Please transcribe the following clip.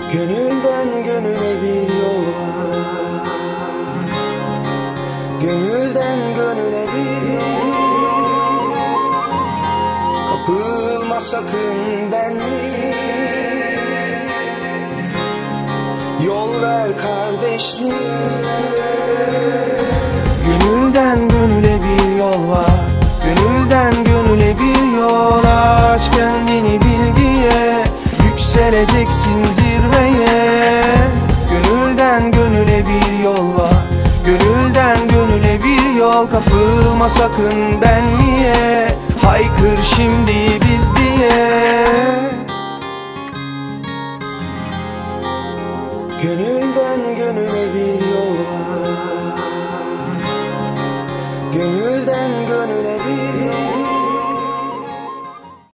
Gönülden gönüle bir yol var. Gönülden gönüle bir yol. Kapılma sakın benliğe. Yol ver kardeşliğe. Gönülden gönüle bir yol var. Gönülden gönüle bir yol. Aç kendini bilgiye. Yükseleceksin zirveye. Gönülden gönüle bir yol var. Gönülden gönüle bir yol. Kapılma sakın benliğe. Haykır şimdi